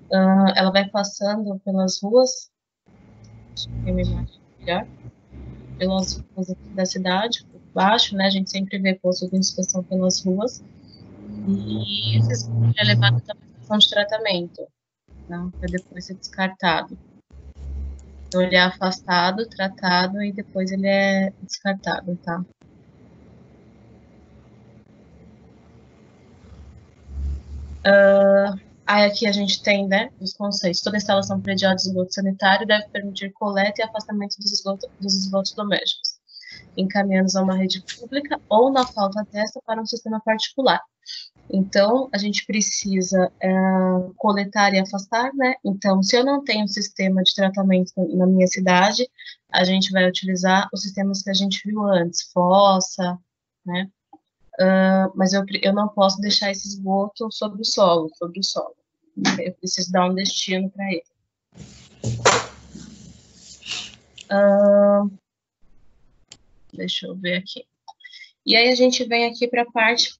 Ela vai passando pelas ruas, tem uma imagem melhor, pelas ruas aqui da cidade, por baixo, né? A gente sempre vê posto de inspeção pelas ruas. E esse esgoto é levado até uma estação de tratamento, né, para depois ser descartado. Então, ele é afastado, tratado e depois ele é descartado, tá? Aí aqui a gente tem, né, os conceitos. Toda instalação predial de esgoto sanitário deve permitir coleta e afastamento dos esgotos domésticos, encaminhando-os a uma rede pública ou, na falta desta, para um sistema particular. Então, a gente precisa coletar e afastar, né? Então, se eu não tenho um sistema de tratamento na minha cidade, a gente vai utilizar os sistemas que a gente viu antes, fossa, né? Mas eu não posso deixar esse esgoto sobre o solo, Eu preciso dar um destino para ele. Deixa eu ver aqui. E aí a gente vem aqui para a parte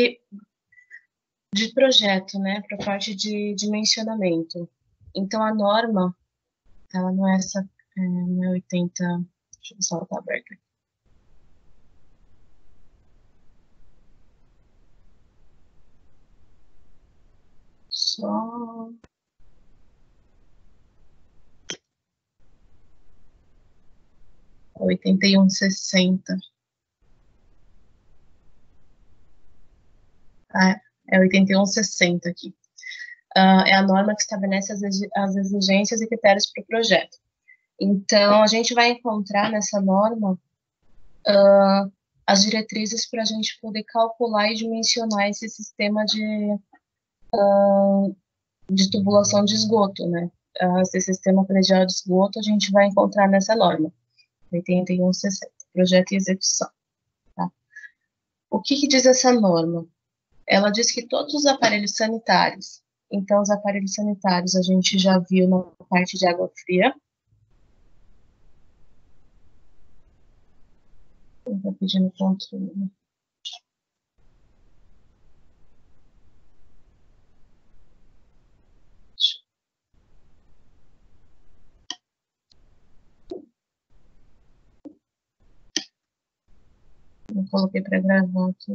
de projeto, né? Para a parte de dimensionamento. Então, a norma, ela não é essa, não é 80, deixa eu ver se ela está aberta aqui. Só... É 8160. Ah, é 8160 aqui. É a norma que estabelece as exigências e critérios para o projeto. Então, a gente vai encontrar nessa norma as diretrizes para a gente poder calcular e dimensionar esse sistema de tubulação de esgoto, né? Esse sistema predial de esgoto a gente vai encontrar nessa norma, 8160, projeto e execução. Tá? O que diz essa norma? Ela diz que todos os aparelhos sanitários, então os aparelhos sanitários a gente já viu na parte de água fria. Eu vou pedindo controle. Eu coloquei para gravar aqui.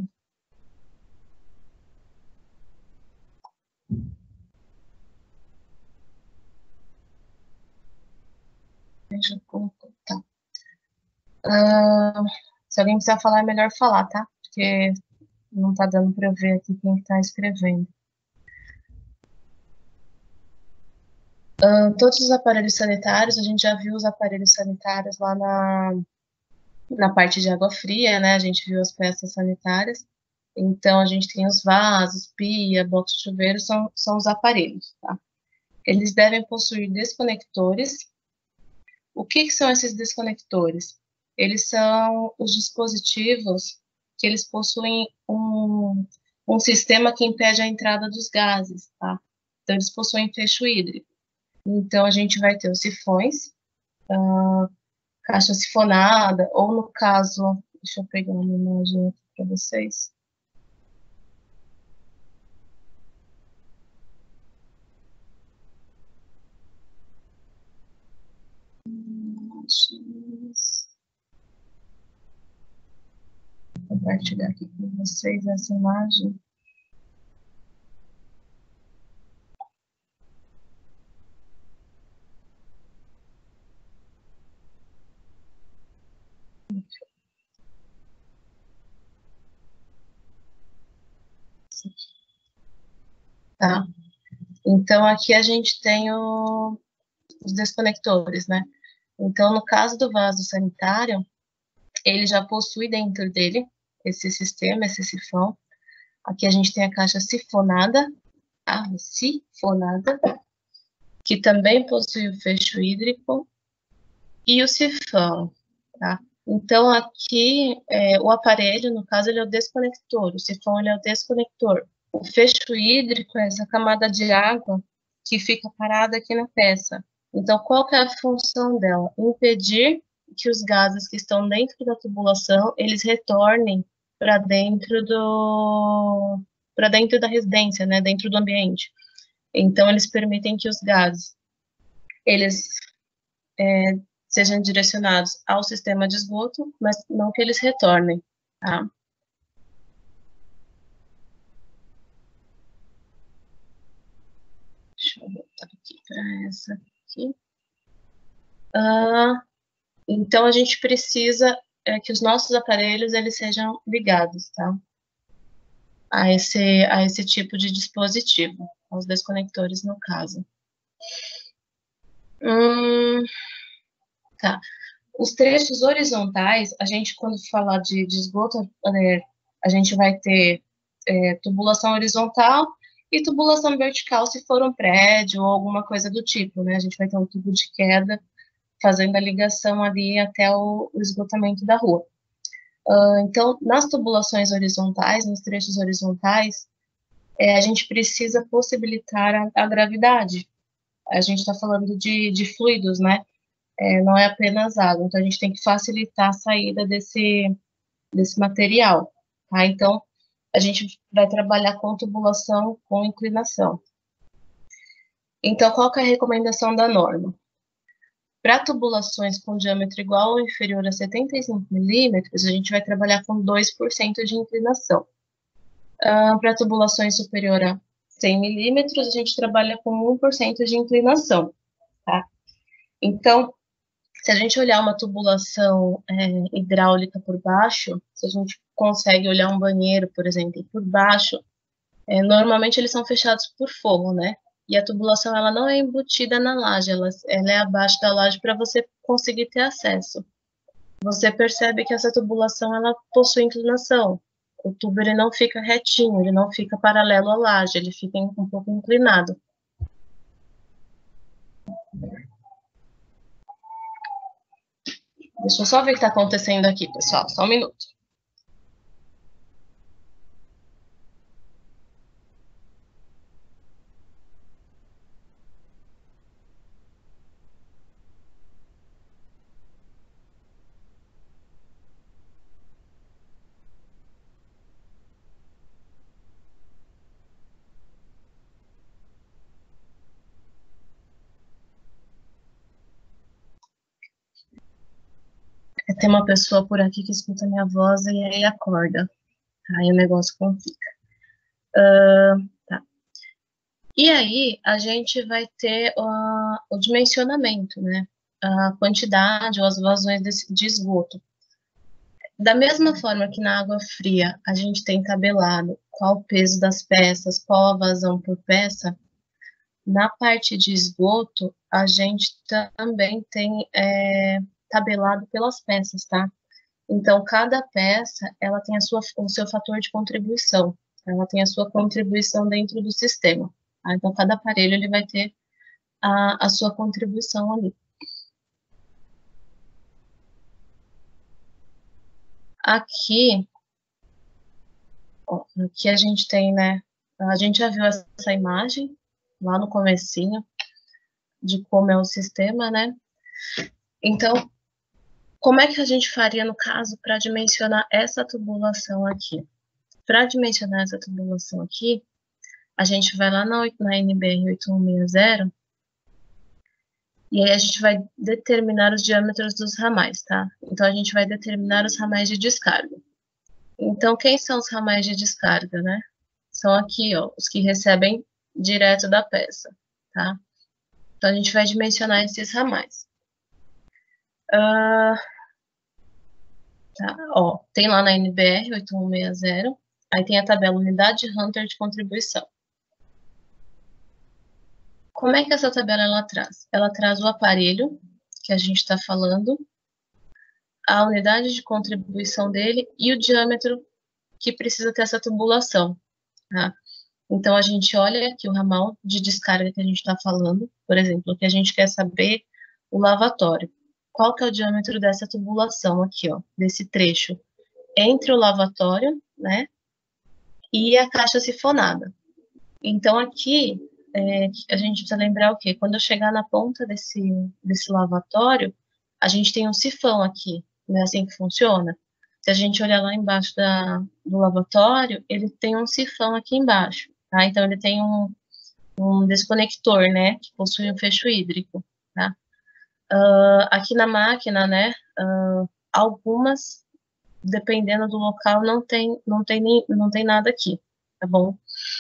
Deixa eu colocar. Tá. Se alguém quiser falar, é melhor falar, tá? Porque não está dando para eu ver aqui quem está escrevendo. Todos os aparelhos sanitários, a gente já viu os aparelhos sanitários lá na parte de água fria, né? A gente viu as peças sanitárias. Então, a gente tem os vasos, pia, box de chuveiro, são os aparelhos, tá? Eles devem possuir desconectores. O que são esses desconectores? Eles são os dispositivos que eles possuem um sistema que impede a entrada dos gases, tá? Então, eles possuem fecho hídrico. Então, a gente vai ter os sifões, caixa sifonada, ou no caso, deixa eu pegar uma imagem aqui para vocês. Vou compartilhar aqui com vocês essa imagem. Tá? Então, aqui a gente tem os desconectores, né? Então, no caso do vaso sanitário, ele já possui dentro dele esse sistema, esse sifão. Aqui a gente tem a caixa sifonada, que também possui o fecho hídrico e o sifão, tá? Então, aqui, o aparelho, no caso, ele é o desconector, o sifão ele é o desconector. O fecho hídrico é essa camada de água que fica parada aqui na peça. Então, qual que é a função dela? Impedir que os gases que estão dentro da tubulação, eles retornem para dentro da residência, né, dentro do ambiente. Então, eles permitem que os gases, eles sejam direcionados ao sistema de esgoto, mas não que eles retornem, tá? Deixa eu voltar aqui para essa aqui. Então, a gente precisa que os nossos aparelhos eles sejam ligados, tá? A esse tipo de dispositivo, aos desconectores, no caso. Tá. Os trechos horizontais, a gente, quando falar de esgoto, a gente vai ter tubulação horizontal e tubulação vertical, se for um prédio ou alguma coisa do tipo, né? A gente vai ter um tubo de queda fazendo a ligação ali até o esgotamento da rua. Então, nas tubulações horizontais, nos trechos horizontais, a gente precisa possibilitar a gravidade. A gente está falando de fluidos, né? Não é apenas água, então a gente tem que facilitar a saída desse material, tá? Então, a gente vai trabalhar com tubulação com inclinação. Então, qual que é a recomendação da norma? Para tubulações com diâmetro igual ou inferior a 75 milímetros, a gente vai trabalhar com 2% de inclinação. Para tubulações superior a 100 milímetros, a gente trabalha com 1% de inclinação, tá? Então, se a gente olhar uma tubulação hidráulica por baixo, se a gente consegue olhar um banheiro, por exemplo, por baixo, normalmente eles são fechados por forro, né? E a tubulação, ela não é embutida na laje, ela é abaixo da laje para você conseguir ter acesso. Você percebe que essa tubulação, ela possui inclinação. O tubo, ele não fica retinho, ele não fica paralelo à laje, ele fica um pouco inclinado. Deixa eu só ver o que está acontecendo aqui, pessoal, só um minuto. Tem uma pessoa por aqui que escuta minha voz e aí acorda. Aí o negócio complica. Tá. E aí a gente vai ter o dimensionamento, né? A quantidade ou as vazões de esgoto. Da mesma forma que na água fria a gente tem tabelado qual o peso das peças, qual a vazão por peça, na parte de esgoto a gente também tem tabelado pelas peças, tá? Então, cada peça, ela tem o seu fator de contribuição, ela tem a sua contribuição dentro do sistema. Tá? Então, cada aparelho, ele vai ter a sua contribuição ali. Aqui, ó, aqui a gente tem, né, a gente já viu essa imagem lá no comecinho, de como é o sistema, né? Então, como é que a gente faria, no caso, para dimensionar essa tubulação aqui? Para dimensionar essa tubulação aqui, a gente vai lá na NBR 8160 e aí a gente vai determinar os diâmetros dos ramais, tá? Então, a gente vai determinar os ramais de descarga. Então, quem são os ramais de descarga, né? São aqui, ó, os que recebem direto da peça, tá? Então, a gente vai dimensionar esses ramais. Tá, ó, tem lá na NBR 8160, aí tem a tabela unidade Hunter de contribuição. Como é que essa tabela ela traz? Ela traz o aparelho que a gente está falando, a unidade de contribuição dele e o diâmetro que precisa ter essa tubulação, tá? Então, a gente olha aqui o ramal de descarga que a gente está falando, por exemplo, que a gente quer saber o lavatório. Qual que é o diâmetro dessa tubulação aqui, ó, desse trecho? Entre o lavatório, né, e a caixa sifonada. Então, aqui, a gente precisa lembrar o quê? Quando eu chegar na ponta desse lavatório, a gente tem um sifão aqui, não é assim que funciona? Se a gente olhar lá embaixo do lavatório, ele tem um sifão aqui embaixo, tá? Então, ele tem um desconector, né, que possui um fecho hídrico, tá? Aqui na máquina, né, algumas, dependendo do local, não tem nada aqui, tá bom?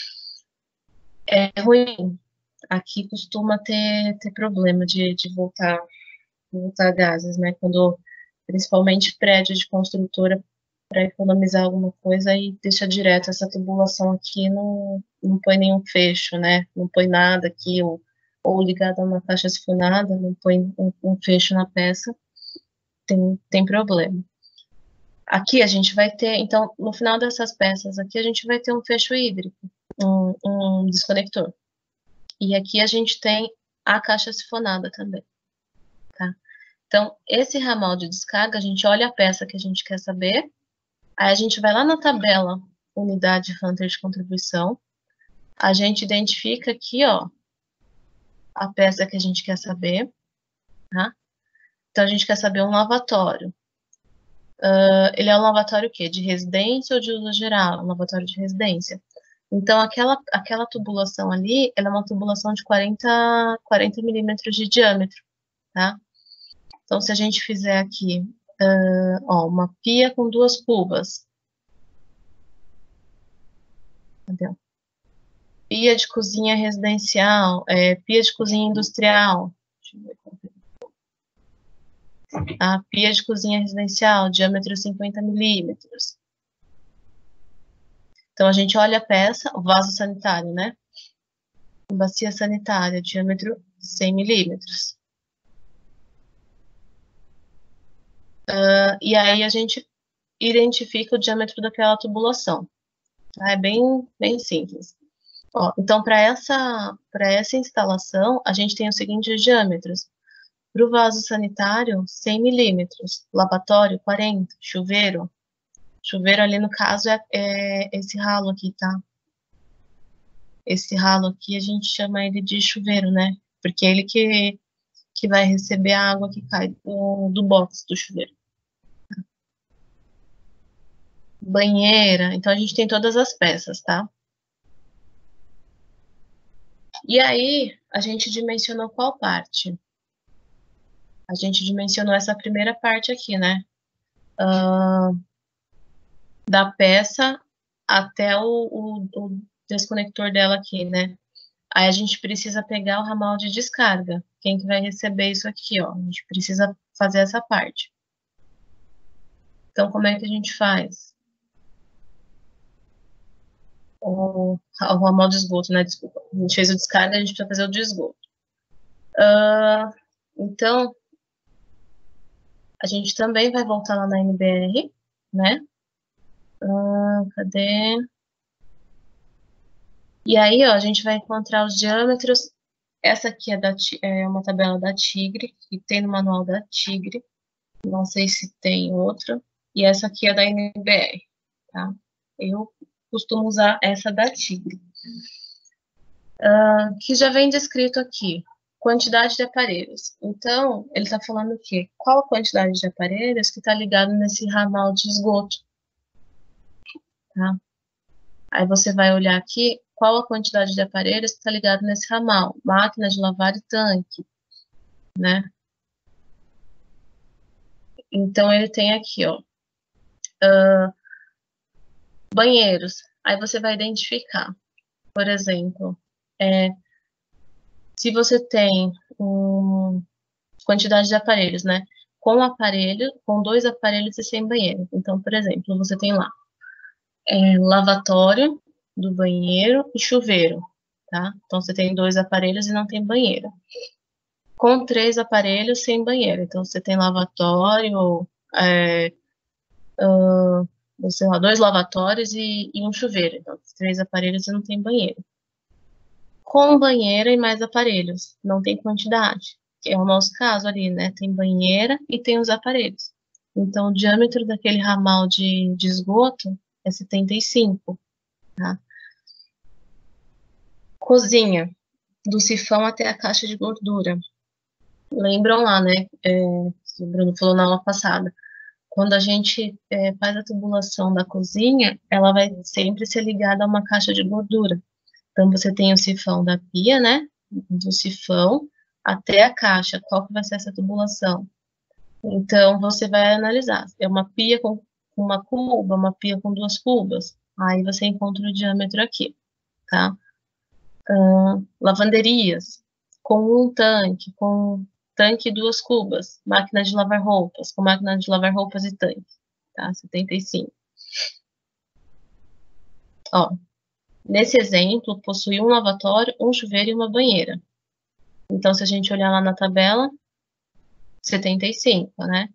É ruim. Aqui costuma ter problema de voltar gases, né? Quando, principalmente prédio de construtora, para economizar alguma coisa e deixa direto essa tubulação aqui, não põe nenhum fecho, né? Não põe nada aqui, ou ligado a uma caixa sifonada, não põe um fecho na peça, tem problema. Aqui a gente vai ter, então, no final dessas peças aqui, a gente vai ter um fecho hídrico, um desconector. E aqui a gente tem a caixa sifonada também, tá? Então, esse ramal de descarga, a gente olha a peça que a gente quer saber, aí a gente vai lá na tabela unidade Hunter de contribuição, a gente identifica aqui, ó, a peça que a gente quer saber, tá? Então, a gente quer saber um lavatório. Ele é um lavatório o quê? De residência ou de uso geral? Um lavatório de residência. Então, aquela tubulação ali, ela é uma tubulação de 40 milímetros de diâmetro, tá? Então, se a gente fizer aqui, ó, uma pia com 2 cubas, entendeu? Pia de cozinha residencial, pia de cozinha industrial, deixa eu ver qual é. A pia de cozinha residencial, diâmetro 50 milímetros. Então, a gente olha a peça, o vaso sanitário, né? Bacia sanitária, diâmetro 100 milímetros. E aí a gente identifica o diâmetro daquela tubulação. Tá? É bem simples. Ó, então, para essa instalação, a gente tem os seguintes diâmetros. Para o vaso sanitário, 100 milímetros. Lavatório, 40. Chuveiro. Chuveiro ali, no caso, é esse ralo aqui, tá? Esse ralo aqui, a gente chama ele de chuveiro, né? Porque é ele que vai receber a água que cai do box do chuveiro. Banheira. Então, a gente tem todas as peças, tá? E aí, a gente dimensionou qual parte? A gente dimensionou essa primeira parte aqui, né? Da peça até o desconector dela aqui, né? Aí a gente precisa pegar o ramal de descarga. Quem que vai receber isso aqui, ó? A gente precisa fazer essa parte. Então, como é que a gente faz? O ramal de esgoto, né? Desculpa. A gente fez o descarga, a gente precisa fazer o de esgoto. Então, a gente também vai voltar lá na NBR, né? Cadê? E aí, ó, a gente vai encontrar os diâmetros. Essa aqui é uma tabela da Tigre, que tem no manual da Tigre. Não sei se tem outra. E essa aqui é da NBR, tá? Eu costumo usar essa da Tigre. Que já vem descrito aqui. Quantidade de aparelhos. Então, ele está falando o quê? Qual a quantidade de aparelhos que está ligado nesse ramal de esgoto, tá? Aí você vai olhar aqui qual a quantidade de aparelhos que está ligado nesse ramal. Máquina de lavar e tanque, né? Então, ele tem aqui, ó, banheiros. Aí você vai identificar, por exemplo, se você tem quantidade de aparelhos, né? Com 2 aparelhos e sem banheiro. Então, por exemplo, você tem lá lavatório do banheiro e chuveiro, tá? Então, você tem 2 aparelhos e não tem banheiro. Com 3 aparelhos sem banheiro. Então, você tem lavatório, sei lá, 2 lavatórios e um chuveiro. Então, 3 aparelhos e não tem banheiro. Com banheira e mais aparelhos, não tem quantidade. Que é o nosso caso ali, né? Tem banheira e tem os aparelhos. Então, o diâmetro daquele ramal de esgoto é 75, tá? Cozinha, do sifão até a caixa de gordura. Lembram lá, né? Que o Bruno falou na aula passada. Quando a gente faz a tubulação da cozinha, ela vai sempre ser ligada a uma caixa de gordura. Então, você tem o sifão da pia, né? Do sifão até a caixa. Qual que vai ser essa tubulação? Então, você vai analisar. É uma pia com uma cuba, uma pia com duas cubas. Aí você encontra o diâmetro aqui, tá? Lavanderias com com tanque e duas cubas. Máquina de lavar roupas, com máquina de lavar roupas e tanque, tá? 75. Ó, nesse exemplo, possui um lavatório, um chuveiro e uma banheira. Então, se a gente olhar lá na tabela, 75, né?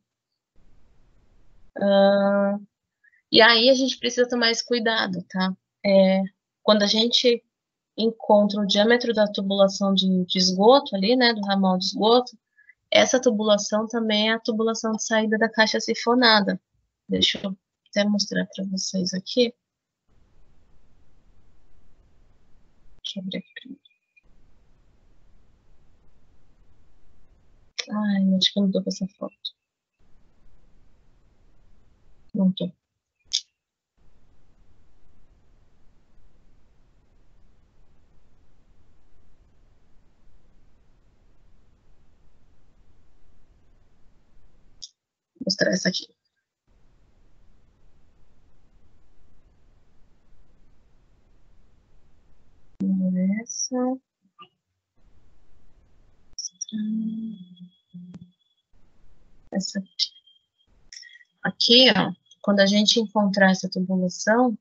E aí a gente precisa tomar esse cuidado, tá? Quando a gente encontra o diâmetro da tubulação de esgoto ali, né, do ramal de esgoto, essa tubulação também é a tubulação de saída da caixa sifonada. Deixa eu até mostrar para vocês aqui. Deixa eu abrir aqui primeiro. Ai, acho que eu não tô com essa foto. Não tô. Vou mostrar essa aqui. Essa. Essa aqui. Aqui, ó, quando a gente encontrar essa tubulação,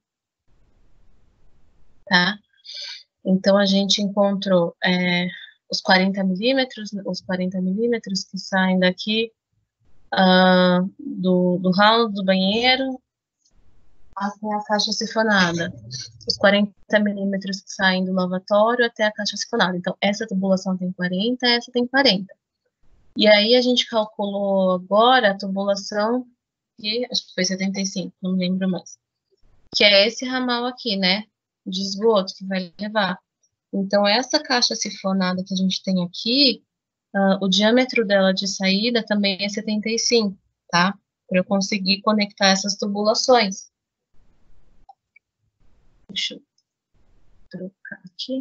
tá? Então, a gente encontrou os 40 milímetros que saem daqui do ralo do banheiro até a caixa sifonada. Os 40 milímetros que saem do lavatório até a caixa sifonada. Então, essa tubulação tem 40, essa tem 40. E aí, a gente calculou agora a tubulação, que acho que foi 75, não lembro mais. Que é esse ramal aqui, né? De esgoto que vai levar. Então, essa caixa sifonada que a gente tem aqui, o diâmetro dela de saída também é 75, tá? Para eu conseguir conectar essas tubulações. Deixa eu trocar aqui.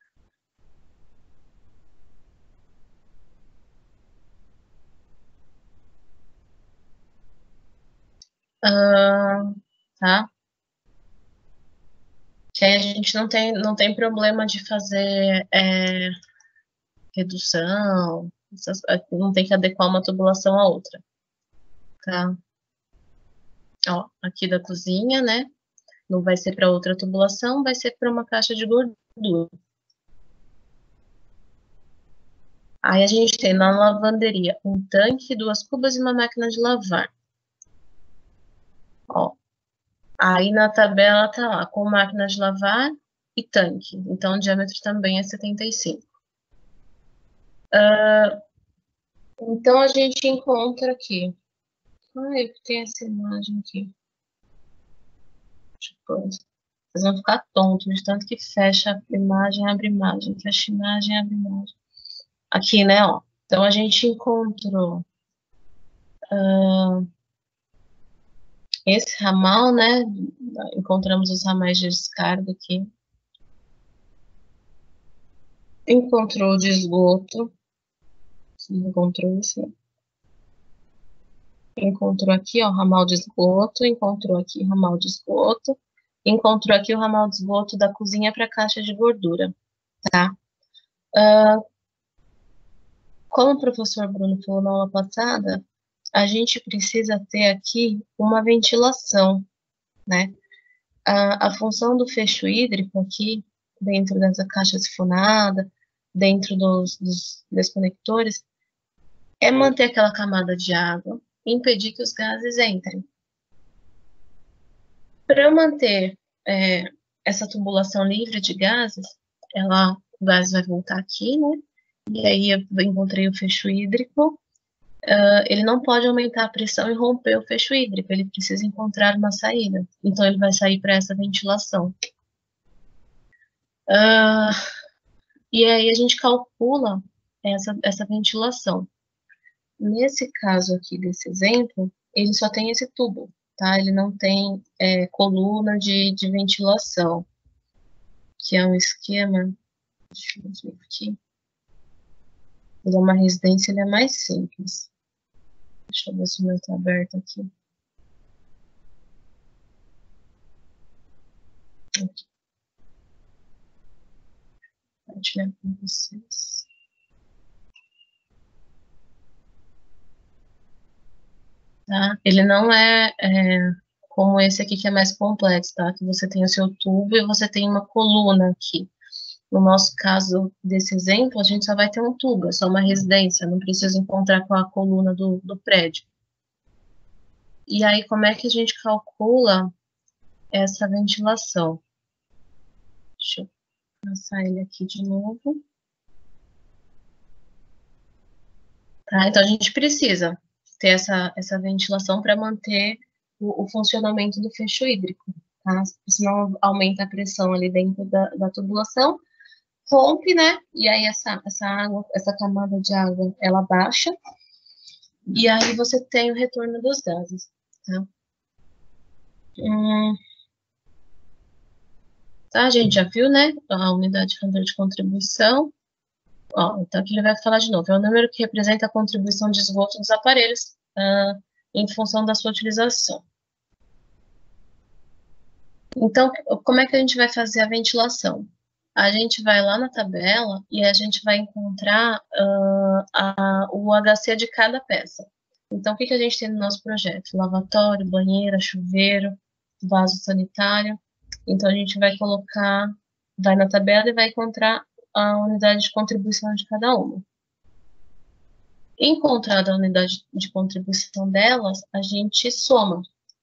Tá? Que aí a gente não tem problema de fazer redução, não tem que adequar uma tubulação à outra, tá? Ó, aqui da cozinha, né? Não vai ser para outra tubulação, vai ser para uma caixa de gordura. Aí a gente tem na lavanderia um tanque, duas cubas e uma máquina de lavar. Ó, aí na tabela tá lá, com máquina de lavar e tanque. Então o diâmetro também é 75. Então a gente encontra aqui. Ai, tem essa imagem aqui. Vocês vão ficar tontos de tanto que fecha a imagem, abre imagem, fecha imagem, abre imagem. Aqui, né, ó. Então a gente encontrou esse ramal, né? Encontramos os ramais de descarga aqui. Encontrou o de esgoto. Encontrou esse. Encontrou aqui, ó, ramal de esgoto. Encontrou aqui ramal de esgoto. Encontrou aqui o ramal de esgoto da cozinha para a caixa de gordura, tá? Como o professor Bruno falou na aula passada, a gente precisa ter aqui uma ventilação, né? A função do fecho hídrico aqui, dentro dessa caixa sifonada, dentro dos desconectores, é manter aquela camada de água e impedir que os gases entrem. Para eu manter essa tubulação livre de gases, o gás vai voltar aqui, né? E aí eu encontrei o fecho hídrico. Ele não pode aumentar a pressão e romper o fecho hídrico, ele precisa encontrar uma saída. Então ele vai sair para essa ventilação. E aí a gente calcula essa ventilação. Nesse caso aqui desse exemplo, ele só tem esse tubo, tá? Ele não tem coluna de ventilação. que é um esquema, deixa eu ver aqui, ele é uma residência, ele é mais simples. Deixa eu ver se o meu está aberto aqui. Aqui. Compartilhar com vocês. Tá? Ele não é, como esse aqui que é mais complexo, tá? Que você tem o seu tubo e você tem uma coluna aqui. No nosso caso desse exemplo, a gente só vai ter um tubo, é só uma residência, não precisa encontrar com a coluna do prédio. E aí, como é que a gente calcula essa ventilação? Deixa eu passar ele aqui de novo. Tá? Então, a gente precisa ter essa ventilação para manter o funcionamento do fecho hídrico, tá? Senão aumenta a pressão ali dentro da tubulação, rompe, né? E aí essa água, essa camada de água, ela baixa, e aí você tem o retorno dos gases, tá? Tá, a gente já viu, né? A unidade de fator de contribuição. Ó, então aqui ele vai falar de novo. É o número que representa a contribuição de esgoto dos aparelhos em função da sua utilização. Então, como é que a gente vai fazer a ventilação? A gente vai lá na tabela e a gente vai encontrar o HC de cada peça. Então, o que a gente tem no nosso projeto? Lavatório, banheira, chuveiro, vaso sanitário. Então, a gente vai colocar, vai na tabela e vai encontrar a unidade de contribuição de cada uma. Encontrada a unidade de contribuição delas, a gente soma.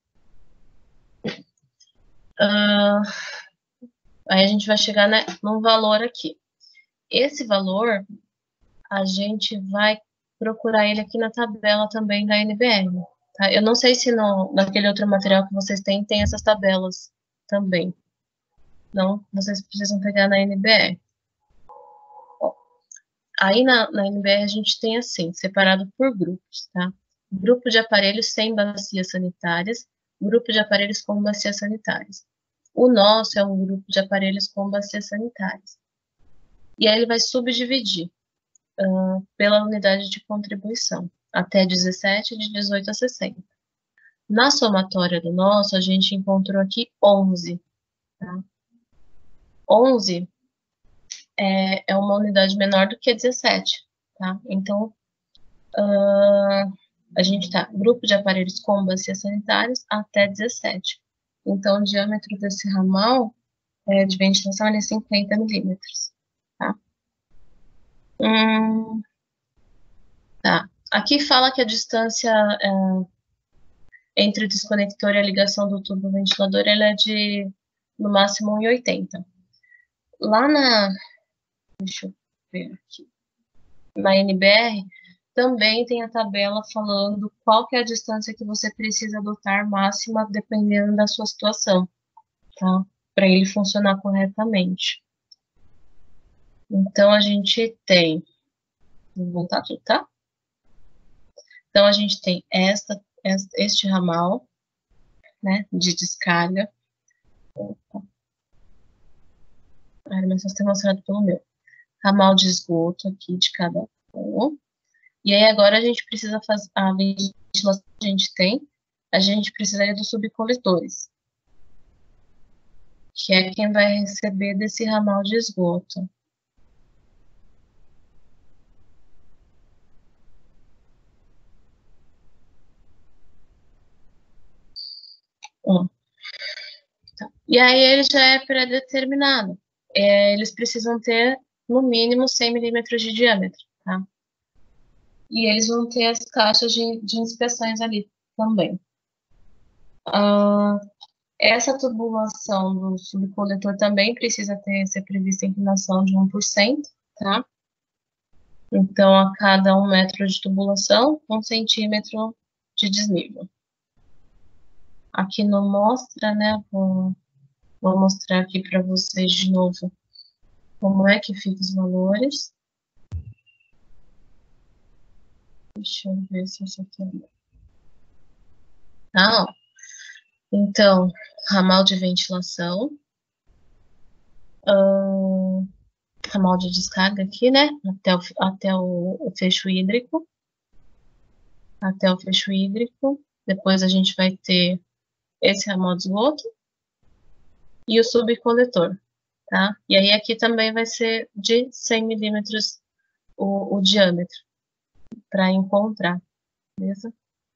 Aí a gente vai chegar, né, num valor aqui. Esse valor, a gente vai procurar ele aqui na tabela também da NBR. Tá? Eu não sei se naquele outro material que vocês têm, tem essas tabelas também. Não, vocês precisam pegar na NBR. Ó, aí na NBR a gente tem assim, separado por grupos, tá? Grupo de aparelhos sem bacias sanitárias, grupo de aparelhos com bacias sanitárias. O nosso é um grupo de aparelhos com bacias sanitárias. E aí ele vai subdividir pela unidade de contribuição, até 17, de 18 a 60. Na somatória do nosso, a gente encontrou aqui 11. Tá? 11 é uma unidade menor do que 17. Tá? Então, a gente está grupo de aparelhos com bacias sanitárias até 17. Então, o diâmetro desse ramal de ventilação é 50 milímetros. Tá? Tá. Aqui fala que a distância entre o desconector e a ligação do tubo ventilador ela é de, no máximo, 1,80. Lá deixa eu ver aqui, na NBR, também tem a tabela falando qual que é a distância que você precisa adotar máxima, dependendo da sua situação, tá? Para ele funcionar corretamente. Então, a gente tem, vou voltar tudo, tá? Então, a gente tem este ramal, né, de descarga. Opa. Mas só ter mostrado pelo meu. Ramal de esgoto aqui de cada um. E aí agora a gente precisa fazer a ventilação que a gente precisaria dos subcoletores, que é quem vai receber desse ramal de esgoto. Tá. E aí ele já é pré-determinado. Eles precisam ter no mínimo 100 milímetros de diâmetro, tá? E eles vão ter as caixas de inspeções ali também. Essa tubulação do subcoletor também precisa ser prevista a inclinação de 1%, tá? Então, a cada 1 metro de tubulação, 1 centímetro de desnível. Aqui não mostra, né? Vou mostrar aqui para vocês de novo como é que fica os valores. Deixa eu ver se isso aqui é. Tá, ó. Então, ramal de ventilação. ramal de descarga aqui, né? Até o fecho hídrico. Até o fecho hídrico. Depois a gente vai ter esse ramal de esgoto e o subcoletor, tá? E aí aqui também vai ser de 100 milímetros o diâmetro, para encontrar, beleza?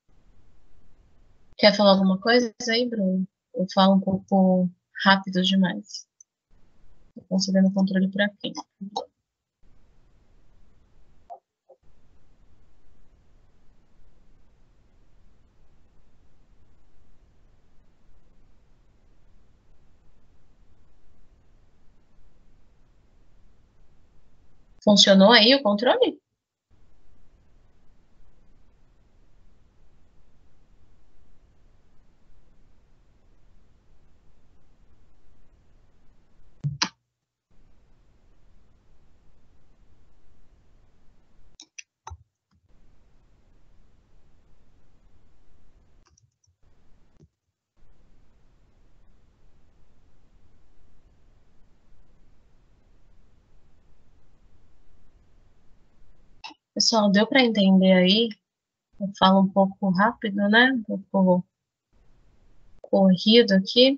Quer falar alguma coisa aí, Bruno? Eu falo um pouco rápido demais. Estou concedendo controle para quem? Funcionou aí o controle? Pessoal, deu para entender aí? Eu falo um pouco rápido, né? Um pouco corrido aqui.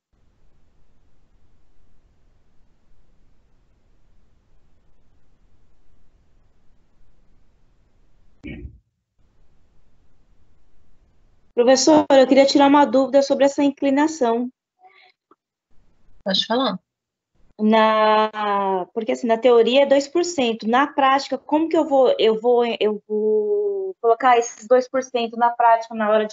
Professor, eu queria tirar uma dúvida sobre essa inclinação. Pode falar. Porque assim, na teoria é 2%. Na prática, como que eu vou colocar esses 2% na prática na hora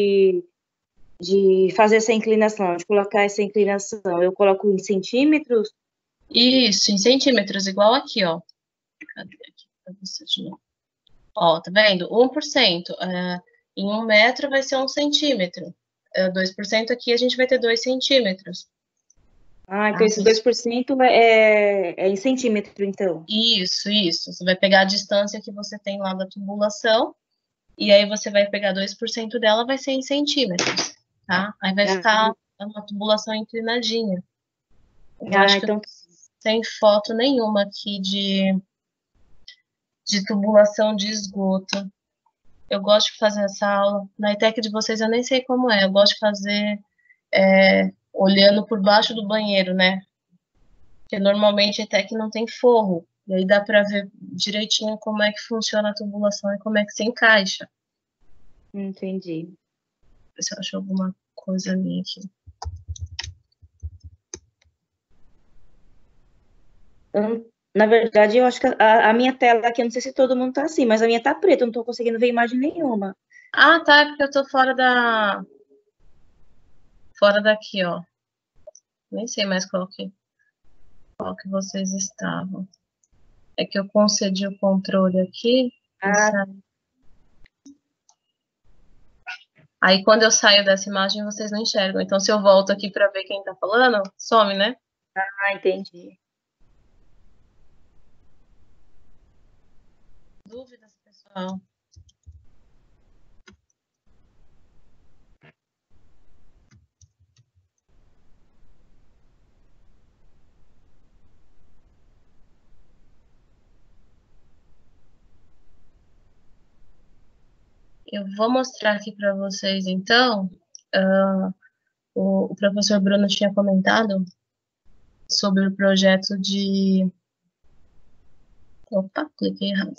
de fazer essa inclinação, de colocar essa inclinação? Eu coloco em centímetros? Isso, em centímetros, igual aqui, ó. Cadê aqui pra você de novo? Ó, tá vendo? 1%. Em 1 metro vai ser 1 centímetro. 2% aqui a gente vai ter 2 centímetros. Ah, então Tá? esses 2% é em centímetro, então. Isso. Você vai pegar a distância que você tem lá da tubulação, e aí você vai pegar 2% dela, vai ser em centímetros, tá? Aí vai Ah, ficar uma tubulação inclinadinha. Eu ah, acho que eu então, sem foto nenhuma aqui de tubulação de esgoto. Eu gosto de fazer essa aula. Na ETEC de vocês eu nem sei como é. Eu gosto de fazer olhando por baixo do banheiro, né? Porque normalmente a ETEC não tem forro. E aí dá para ver direitinho como é que funciona a tubulação e como é que se encaixa. entendi. Ver se eu acho alguma coisa minha aqui. Na verdade, eu acho que a minha tela aqui, eu não sei se todo mundo tá assim, mas a minha tá preta, eu não tô conseguindo ver imagem nenhuma. Ah, tá, é porque eu tô fora daqui, ó. Nem sei mais qual que vocês estavam. É que eu concedi o controle aqui e Ah, saí. Aí quando eu saio dessa imagem, vocês não enxergam. Então, se eu volto aqui para ver quem tá falando, some, né? entendi. Dúvidas, pessoal? Eu vou mostrar aqui para vocês, então. O professor Bruno tinha comentado sobre o projeto de. Opa, cliquei errado.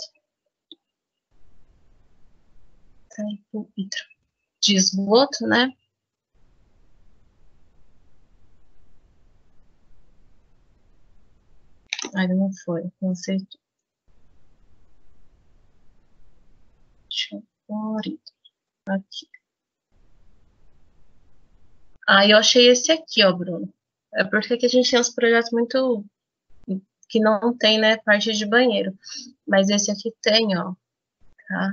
De esgoto, né? Aí não foi, não aceitou. Deixa eu pôr aqui. Aí eu achei esse aqui, ó, Bruno. É porque aqui a gente tem uns projetos muito que não tem, né, parte de banheiro. Mas esse aqui tem, ó, tá?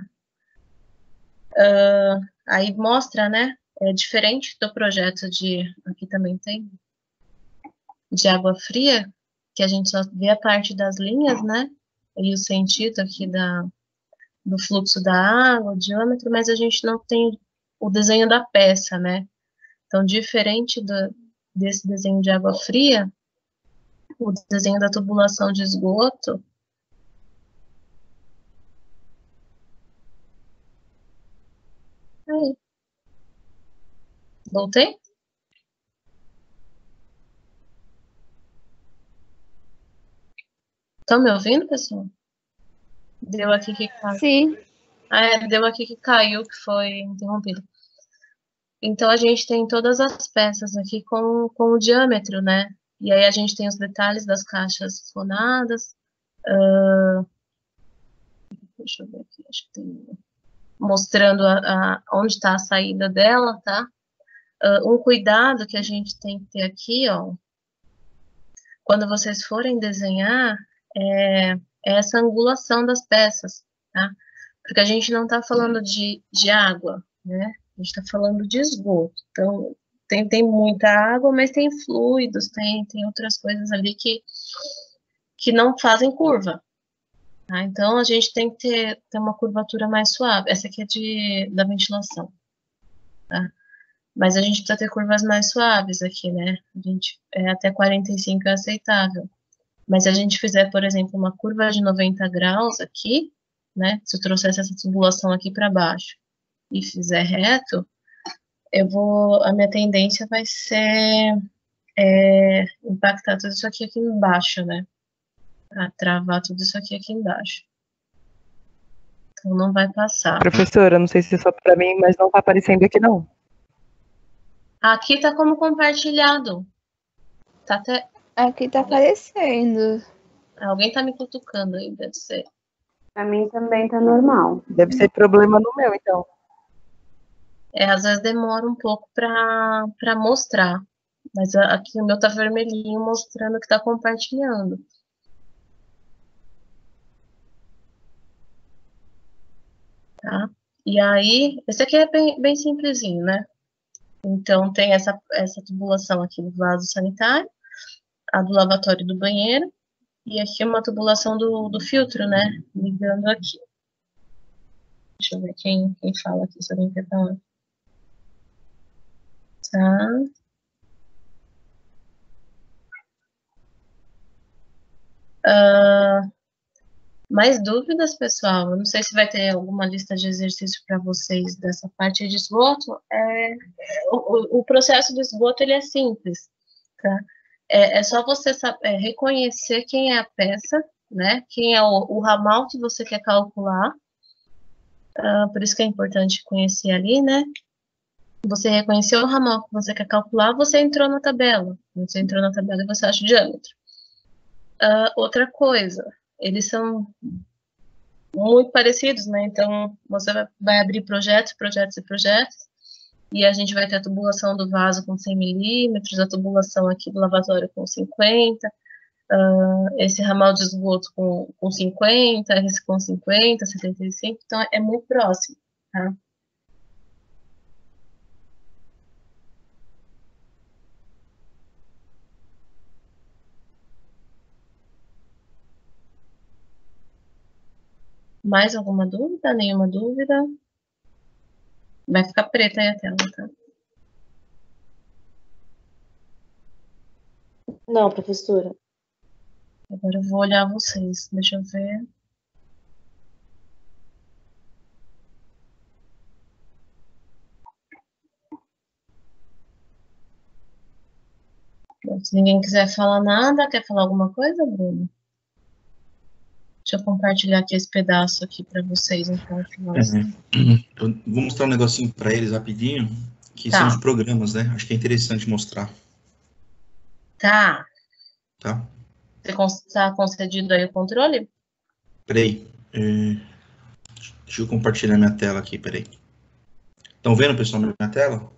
Aí mostra, né? É diferente do projeto de. Aqui também tem, de água fria, que a gente só vê a parte das linhas, né? E o sentido aqui do fluxo da água, o diâmetro, mas a gente não tem o desenho da peça, né? Então, diferente desse desenho de água fria, o desenho da tubulação de esgoto. Aí. Voltei? Estão me ouvindo, pessoal? Deu aqui que caiu. Sim. Deu aqui que caiu, que foi interrompido. Então, a gente tem todas as peças aqui com o diâmetro, né? E aí a gente tem os detalhes das caixas fonadas. Deixa eu ver aqui, acho que tem... Mostrando onde está a saída dela, tá? Um cuidado que a gente tem que ter aqui, ó, quando vocês forem desenhar, é essa angulação das peças, tá? Porque a gente não está falando de água, né? A gente está falando de esgoto. Então, tem muita água, mas tem fluidos, tem outras coisas ali que não fazem curva. Tá? Então, a gente tem que ter uma curvatura mais suave. Essa aqui é da ventilação. Tá? Mas a gente precisa ter curvas mais suaves aqui, né? Até 45 é aceitável. Mas se a gente fizer, por exemplo, uma curva de 90 graus aqui, né? Se eu trouxesse essa tubulação aqui para baixo e fizer reto, a minha tendência vai ser impactar tudo isso aqui embaixo, né? Pra travar tudo isso aqui embaixo. Então não vai passar. Professora, não sei se é só para mim, mas não tá aparecendo aqui não. Aqui tá como compartilhado. Tá até... Aqui tá aparecendo. Alguém tá me cutucando aí, deve ser. Pra mim também tá normal. Deve ser problema no meu, então. Às vezes demora um pouco para mostrar. Mas aqui o meu tá vermelhinho mostrando que tá compartilhando. Tá? E aí, esse aqui é bem simplesinho, né? Então, tem essa tubulação aqui do vaso sanitário, a do lavatório do banheiro, e aqui uma tubulação do filtro, né? Ligando aqui. Deixa eu ver quem fala aqui, se alguém quer falar. Tá. Mais dúvidas, pessoal? Eu não sei se vai ter alguma lista de exercício para vocês dessa parte de esgoto. O processo do esgoto ele é simples, tá? É só você reconhecer quem é a peça, né? Quem é o ramal que você quer calcular. Por isso que é importante conhecer ali, né? Você reconheceu o ramal que você quer calcular, você entrou na tabela. Você entrou na tabela e você acha o diâmetro. Outra coisa, eles são muito parecidos, né? Então, você vai abrir projetos, e a gente vai ter a tubulação do vaso com 100 milímetros, a tubulação aqui do lavatório com 50, esse ramal de esgoto com 50, esse com 50, 75, então é muito próximo, tá? Mais alguma dúvida? Nenhuma dúvida? Vai ficar preta aí a tela, tá? Não, professora. Agora eu vou olhar vocês. Deixa eu ver. Bom, se ninguém quiser falar nada, quer falar alguma coisa, Bruno? Deixa eu compartilhar aqui esse pedaço aqui para vocês, então. Eu vou mostrar um negocinho para eles rapidinho, que Tá. são os programas, né? Acho que é interessante mostrar. Tá. Tá? Você está concedido aí o controle? Peraí. Deixa eu compartilhar minha tela aqui, peraí. Estão vendo, pessoal, minha tela?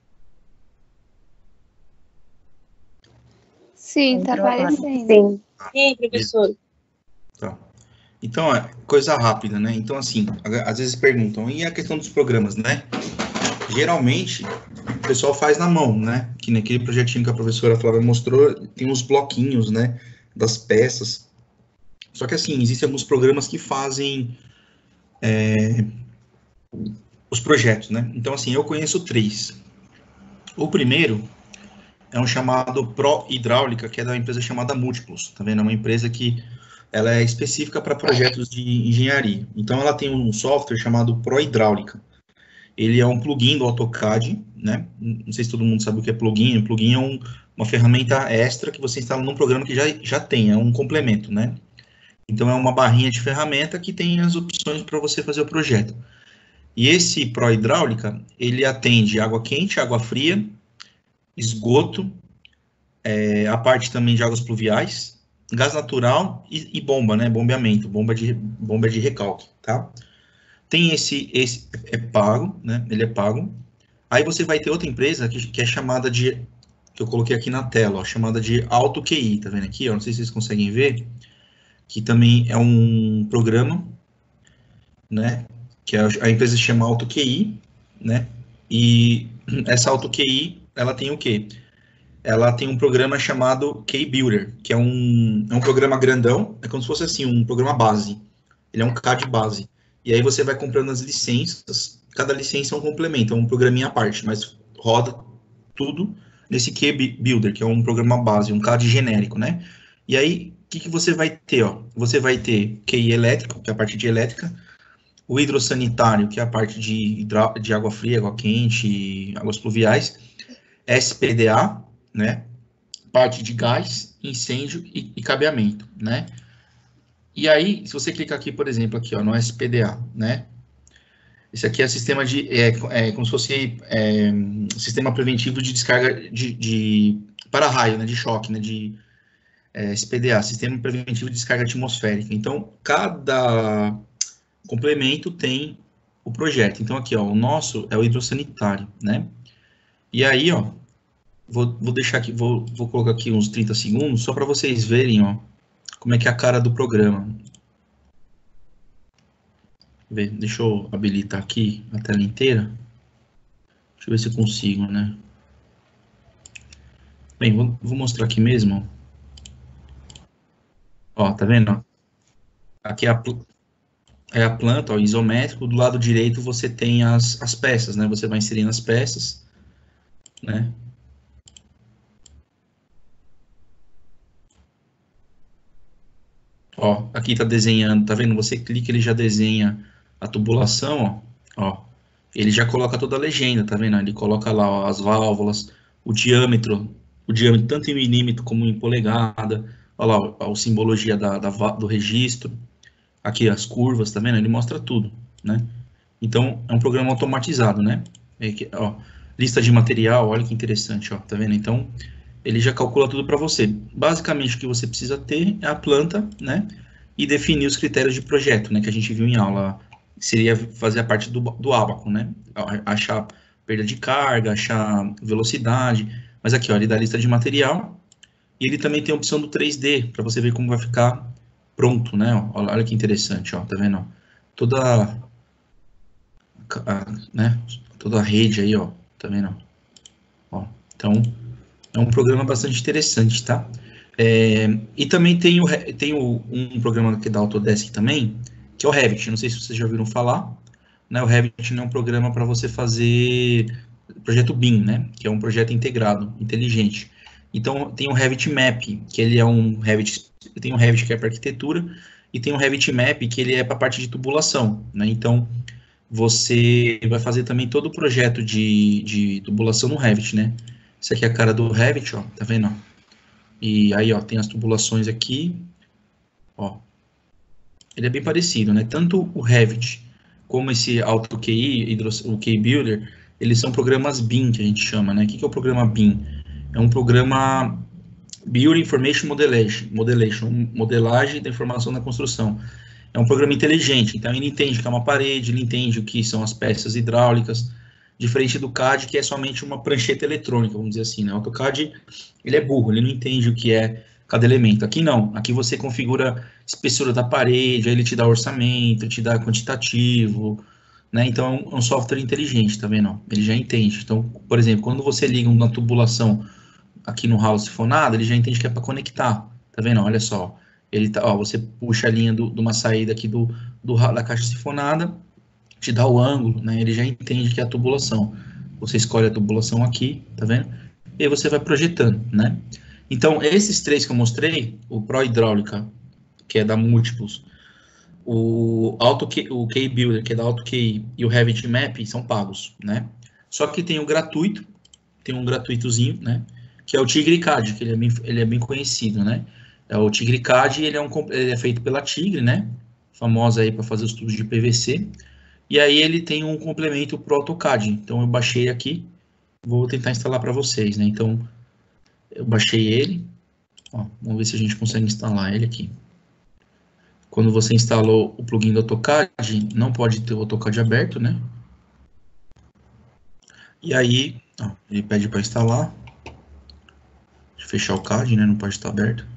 Sim, tá Entrou agora. aparecendo. Sim. Sim, professor. Tá. Então, coisa rápida, né? Então, assim, às vezes perguntam, e a questão dos programas, né? Geralmente, o pessoal faz na mão, né? Que naquele projetinho que a professora Flávia mostrou, tem uns bloquinhos, né? Das peças. Só que, assim, existem alguns programas que fazem os projetos, né? Então, assim, eu conheço 3. O primeiro é um chamado Pro Hidráulica, que é da empresa chamada Múltiplos, tá vendo? É uma empresa que ela é específica para projetos de engenharia. Então, ela tem um software chamado Pro Hidráulica. Ele é um plugin do AutoCAD, né? Não sei se todo mundo sabe o que é plugin. O plugin é uma ferramenta extra que você instala num programa que já tem, é um complemento, né? Então, é uma barrinha de ferramenta que tem as opções para você fazer o projeto. E esse Pro Hidráulica, ele atende água quente, água fria, esgoto, a parte também de águas pluviais, gás natural e bomba, né? Bombeamento, bomba de recalque, tá? Tem esse é pago, né? Ele é pago. Aí você vai ter outra empresa que é chamada de, que eu coloquei aqui na tela, ó, chamada de AutoQI, tá vendo aqui? Ó, não sei se vocês conseguem ver, que também é um programa, né? Que a empresa se chama AutoQI, né? E essa AutoQI, ela tem o quê? Ela tem um programa chamado K-Builder, que é um programa grandão, é como se fosse assim, um programa base. Ele é um CAD base. E aí você vai comprando as licenças, cada licença é um complemento, é um programinha à parte, mas roda tudo nesse K-Builder, que é um programa base, um CAD genérico, né? E aí, o que você vai ter, ó? Você vai ter QI elétrico, que é a parte de elétrica, o hidrossanitário, que é a parte de água fria, água quente, águas pluviais, SPDA, né? Parte de gás, incêndio e cabeamento, né? E aí, se você clicar aqui, por exemplo, aqui, ó, no SPDA, né? Esse aqui é sistema como se fosse sistema preventivo de descarga de para-raio, né? De choque, né? De SPDA, sistema preventivo de descarga atmosférica. Então, cada complemento tem o projeto. Então, aqui, ó, o nosso é o hidrossanitário, né? E aí, ó, vou deixar aqui, vou colocar aqui uns 30 segundos, só para vocês verem, ó, como é que é a cara do programa. Deixa eu habilitar aqui a tela inteira. Deixa eu ver se eu consigo, né? Bem, vou mostrar aqui mesmo. Ó, tá vendo? Aqui é a planta, ó, isométrico. Do lado direito você tem as peças, né? Você vai inserindo as peças, né? Ó, aqui tá desenhando, tá vendo? Você clica, ele já desenha a tubulação, ó. Ele já coloca toda a legenda, tá vendo? Ele coloca lá, ó, as válvulas, o diâmetro tanto em milímetro como em polegada. Olha lá, ó, a simbologia do registro. Aqui as curvas, tá vendo? Ele mostra tudo, né? Então, é um programa automatizado, né? Ó, lista de material, olha que interessante, ó, tá vendo? Então, ele já calcula tudo para você. Basicamente, o que você precisa ter é a planta, né? E definir os critérios de projeto, né? Que a gente viu em aula. Seria fazer a parte do ábaco, né? Achar perda de carga, achar velocidade. Mas aqui, ó, ele dá a lista de material. E ele também tem a opção do 3D, para você ver como vai ficar pronto, né? Olha que interessante, ó, tá vendo? Toda a rede aí, ó, tá vendo? Ó, então, é um programa bastante interessante, tá? E também tem um programa aqui da Autodesk também, que é o Revit. Não sei se vocês já ouviram falar, né? O Revit é um programa para você fazer projeto BIM, né? Que é um projeto integrado, inteligente. Então, tem o Revit Map, que ele é um Revit, tem um Revit que é para arquitetura, e tem o Revit Map, que ele é para a parte de tubulação, né? Então, você vai fazer também todo o projeto de tubulação no Revit, né? Essa aqui é a cara do Revit, ó, tá vendo? E aí, ó, tem as tubulações aqui, ó. Ele é bem parecido, né? Tanto o Revit como esse AutoQI, o K-Builder, eles são programas BIM, que a gente chama, né? O que é o programa BIM? É um programa Building Information Modelation, modelagem da informação na construção. É um programa inteligente, então ele entende que é uma parede, ele entende o que são as peças hidráulicas, diferente do CAD, que é somente uma prancheta eletrônica, vamos dizer assim, né? O AutoCAD, ele é burro, ele não entende o que é cada elemento. Aqui não, aqui você configura a espessura da parede, aí ele te dá orçamento, te dá quantitativo, né? Então é um software inteligente, tá vendo? Ele já entende. Então, por exemplo, quando você liga uma tubulação aqui no ralo sifonado, ele já entende que é para conectar, tá vendo? Olha só, ele tá, ó, você puxa a linha de uma saída aqui da caixa sifonada, te dá o ângulo, né? Ele já entende que é a tubulação. Você escolhe a tubulação aqui, tá vendo? e aí você vai projetando, né? Então, esses 3 que eu mostrei, o Pro Hidráulica, que é da Múltiplos, o KEI Builder, que é da AutoKEI, e o Revit Map são pagos, né? Só que tem o gratuito, tem um gratuitozinho, né? Que é o TigreCAD, que ele é bem conhecido, né? O TigreCAD, ele é feito pela Tigre, né? Famosa aí para fazer os tubos de PVC. E aí ele tem um complemento pro AutoCAD. Então eu baixei aqui, vou tentar instalar para vocês, né? Então eu baixei ele. Ó, vamos ver se a gente consegue instalar ele aqui. Quando você instalou o plugin do AutoCAD, não pode ter o AutoCAD aberto, né? E aí, ó, ele pede para instalar. Deixa eu fechar o CAD, né? Não pode estar aberto.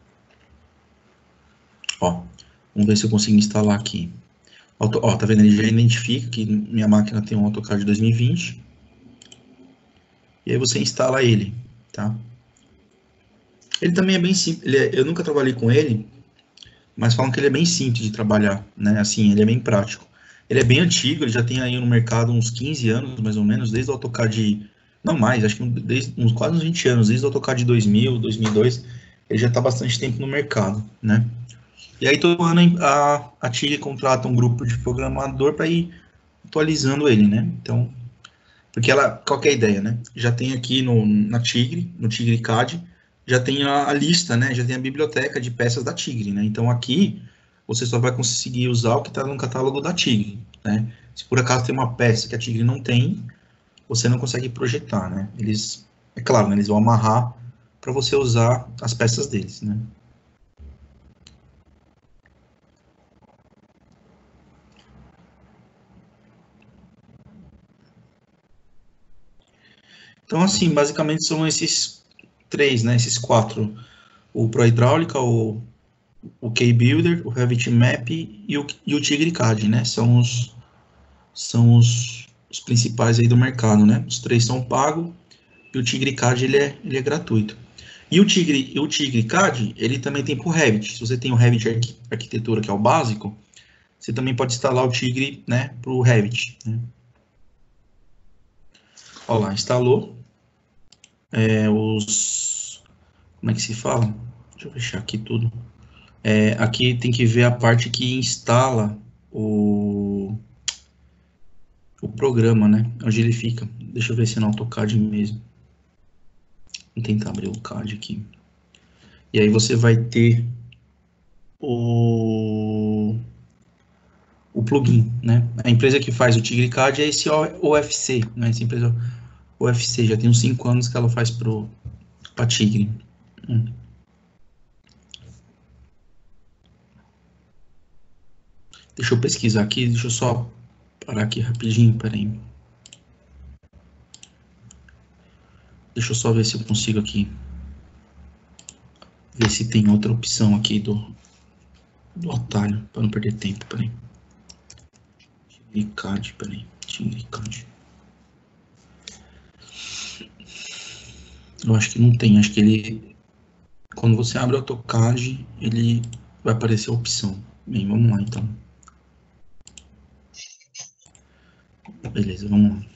Ó, vamos ver se eu consigo instalar aqui. Ó, tá vendo? Ele já identifica que minha máquina tem um AutoCAD 2020. E aí você instala ele, tá? Ele também é bem simples. Eu nunca trabalhei com ele, mas falam que ele é bem simples de trabalhar, né? Assim, ele é bem prático. Ele é bem antigo, ele já tem aí no mercado uns 15 anos, mais ou menos, desde o AutoCAD, não mais, acho que quase uns 20 anos, desde o AutoCAD 2000, 2002, ele já está bastante tempo no mercado, né? E aí todo ano a Tigre contrata um grupo de programador para ir atualizando ele, né? Então, porque qual que é a ideia, né? Já tem aqui na Tigre, no TigreCAD, já tem a lista, né? Já tem a biblioteca de peças da Tigre, né? Então aqui você só vai conseguir usar o que está no catálogo da Tigre, né? Se por acaso tem uma peça que a Tigre não tem, você não consegue projetar, né? É claro, né? Eles vão amarrar para você usar as peças deles, né? Então, assim, basicamente são esses 3, né? Esses 4. O Pro Hidráulica, o KEI Builder, o Revit Map e o TigreCAD, né? São os principais aí do mercado, né? Os 3 são pagos e o TigreCAD ele é gratuito. E o TigreCAD, ele também tem para o Revit. Se você tem o Revit Arquitetura, que é o básico, você também pode instalar o Tigre, né, para o Revit, né? Olha lá, instalou. Como é que se fala? Deixa eu fechar aqui tudo. Aqui tem que ver a parte que instala o programa, né? Onde ele fica. Deixa eu ver se é no AutoCAD mesmo. Vou tentar abrir o CAD aqui. E aí você vai ter o plugin, né? A empresa que faz o TigreCAD é esse OFC, né? Essa empresa OFC, já tem uns 5 anos que ela faz para Tigre. Deixa eu pesquisar aqui, deixa eu só parar aqui rapidinho, peraí. Deixa eu só ver se eu consigo aqui. Ver se tem outra opção aqui do atalho, para não perder tempo, peraí. TigreCAD, peraí. TigreCAD. Eu acho que não tem, acho que ele... Quando você abre o AutoCAD, ele vai aparecer a opção. Bem, vamos lá então. Beleza, vamos lá.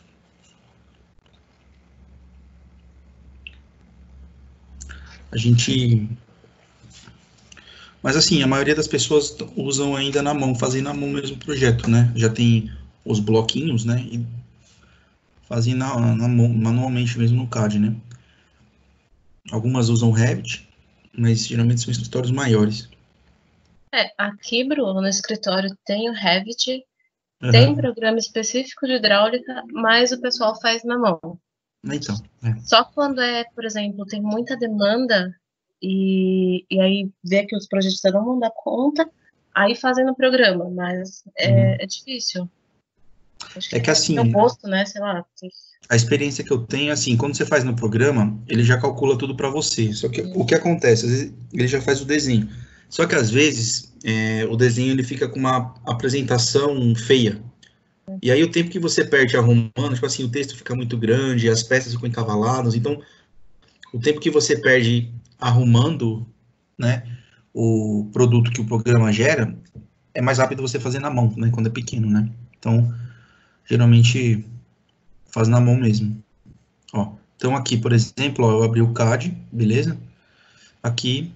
Mas assim, a maioria das pessoas usam ainda na mão, fazem na mão mesmo o projeto, né? Já tem os bloquinhos, né? E fazem na mão, manualmente mesmo no CAD, né? Algumas usam Revit, mas geralmente são escritórios maiores. Aqui, Bruno, no escritório tem o Revit, tem programa específico de hidráulica, mas o pessoal faz na mão. Então, Só quando por exemplo, tem muita demanda e aí vê que os projetistas não vão dar conta, aí fazem no programa, mas é difícil. Acho que que assim... É o gosto, né? Sei lá. A experiência que eu tenho, assim, quando você faz no programa, ele já calcula tudo para você. Só que o que acontece? Às vezes ele já faz o desenho. Só que às vezes o desenho ele fica com uma apresentação feia. E aí o tempo que você perde arrumando, tipo assim, o texto fica muito grande, as peças ficam encavaladas. Então, o tempo que você perde arrumando, né, o produto que o programa gera, é mais rápido você fazer na mão, né, quando é pequeno, né? Então, geralmente... faz na mão mesmo. Ó, Então, aqui, por exemplo, ó, eu abri o CAD, beleza? Aqui,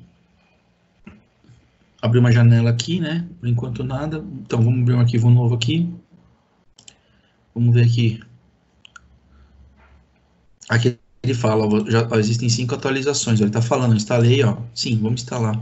abri uma janela aqui, né? Por enquanto nada. Então, vamos abrir um arquivo novo aqui. Vamos ver aqui. Aqui ele fala, ó, já ó, existem 5 atualizações. Ó, ele está falando, instalei, ó. Sim, vamos instalar.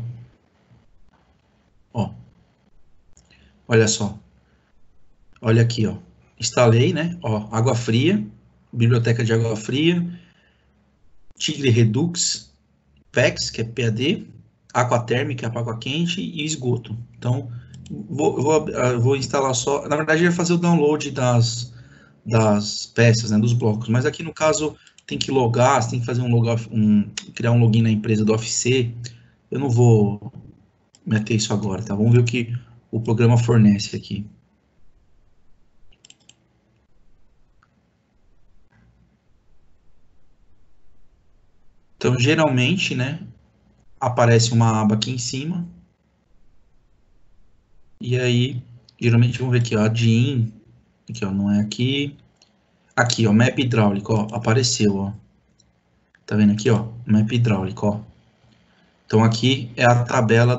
Ó, olha só. Olha aqui, ó. Instalei, né? Ó, água fria, biblioteca de água fria, Tigre Redux, PEX, que é PAD, Aquaterm, que é para água quente, e esgoto. Então, vou instalar só. Na verdade, eu ia fazer o download das peças, né, dos blocos. Mas aqui no caso tem que logar, você tem que fazer criar um login na empresa do Office. Eu não vou meter isso agora, tá? Vamos ver o que o programa fornece aqui. Então, geralmente, né, aparece uma aba aqui em cima. E aí, geralmente, vamos ver aqui, ó, add-in. Aqui, ó, não é aqui. Aqui, ó, map hidráulico, ó, apareceu, ó. Tá vendo aqui, ó, map hidráulico, ó. Então, aqui é a tabela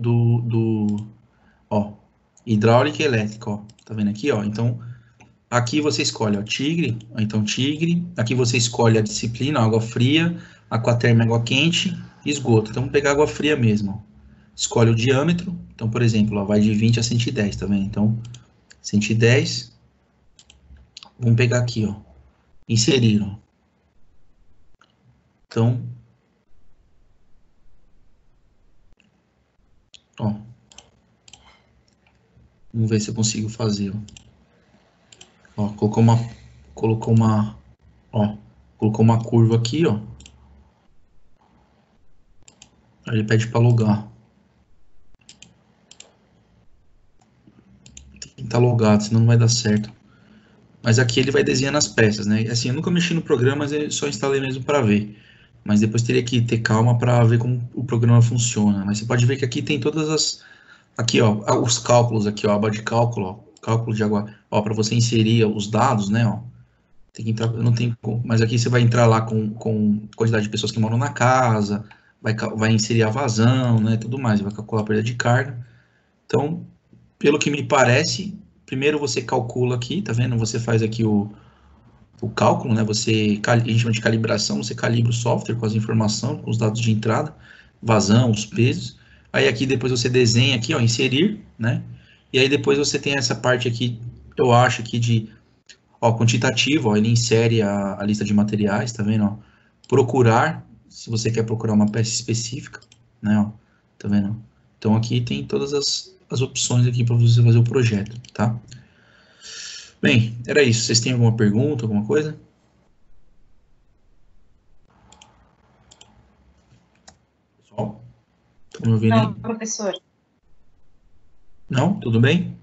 ó, hidráulica e elétrica, ó. Tá vendo aqui, ó? Então, aqui você escolhe, ó, Tigre, ó, então Tigre. Aqui você escolhe a disciplina, ó, água fria, aquaterma, água quente e esgoto. Então, vamos pegar água fria mesmo, ó. Escolhe o diâmetro. Então, por exemplo, ó, vai de 20 a 110, tá vendo? Então, 110. Vamos pegar aqui, ó. Inserir, ó. Então, ó. Vamos ver se eu consigo fazer, ó. Ó, ó, colocou uma curva aqui, ó. Aí ele pede para logar. Tem que estar logado, senão não vai dar certo. Mas aqui ele vai desenhando as peças, né? Assim, eu nunca mexi no programa, mas eu só instalei mesmo para ver. Mas depois teria que ter calma para ver como o programa funciona. Mas você pode ver que aqui tem todas as... Aqui, ó, os cálculos aqui, ó, a aba de cálculo, ó, cálculo de água, ó, para você inserir os dados, né, ó. Tem que entrar, não tem como, mas aqui você vai entrar lá com quantidade de pessoas que moram na casa, vai inserir a vazão, né, tudo mais, vai calcular a perda de carga. Então, pelo que me parece, primeiro você calcula aqui, tá vendo? Você faz aqui o cálculo, né? A gente chama de calibração, você calibra o software com as informações, com os dados de entrada, vazão, os pesos. Aí aqui depois você desenha aqui, ó, inserir, né? E aí depois você tem essa parte aqui, eu acho aqui de, ó, quantitativo, ó, ele insere a lista de materiais, tá vendo, ó? Procurar, se você quer procurar uma peça específica, né, ó, tá vendo? Então aqui tem todas as opções aqui para você fazer o projeto, tá? Bem, era isso. Vocês têm alguma pergunta, alguma coisa? Pessoal, estão me ouvindo aí? Não, professor. Não? Tudo bem?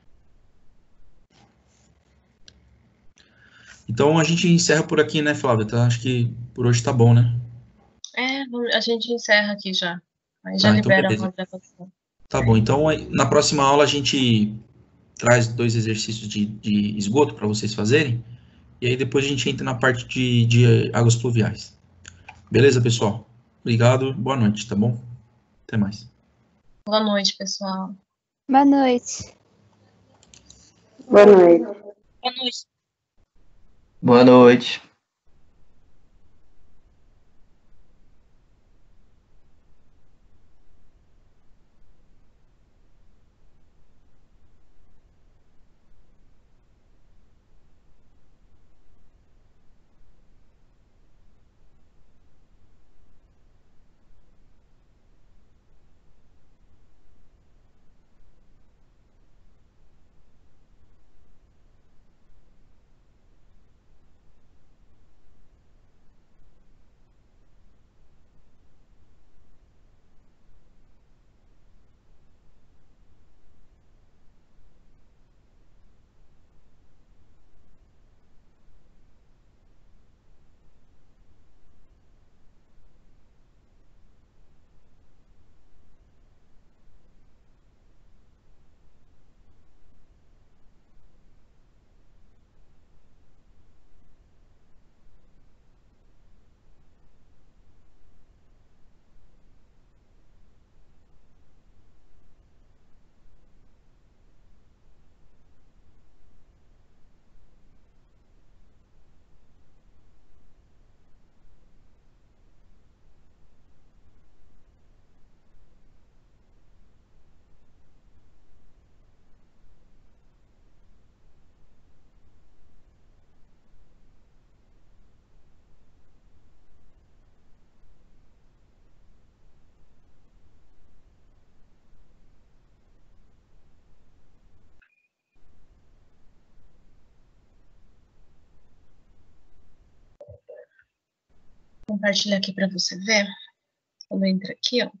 Então a gente encerra por aqui, né, Flávia? Tá? Acho que por hoje tá bom, né? É, a gente encerra aqui já. Aí já Tá, então libera beleza. a gravação. Tá bom, então na próxima aula a gente traz 2 exercícios de esgoto para vocês fazerem, e aí depois a gente entra na parte de águas pluviais. Beleza, pessoal? Obrigado, boa noite, tá bom? Até mais. Boa noite, pessoal. Boa noite. Boa noite. Boa noite. Boa noite. compartilhar aqui para você ver. Quando entra aqui, ó.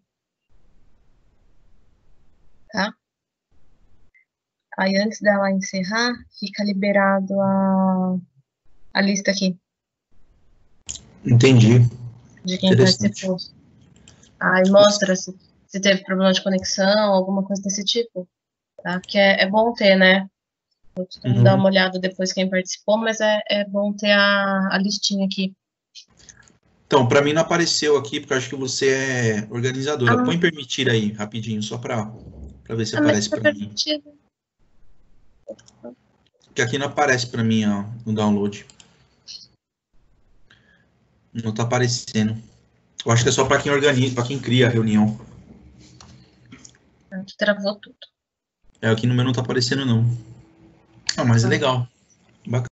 Tá? Aí, antes dela encerrar, fica liberado a lista aqui Entendi. de quem Interessante. participou. Aí mostra se teve problema de conexão, alguma coisa desse tipo. Tá? Porque é bom ter, né? Eu costumo dar uma olhada depois quem participou, mas é bom ter a listinha aqui. Então, para mim não apareceu aqui, porque eu acho que você é organizadora. Ah. Põe permitir aí, rapidinho, só para ver se Ah, mas aparece tá para mim. permitido. Que aqui não aparece para mim, ó, no download. Não tá aparecendo. Eu acho que é só para quem organiza, para quem cria a reunião. Aqui travou tudo. Aqui no meu não tá aparecendo, não. Ah, mas é legal. Bacana.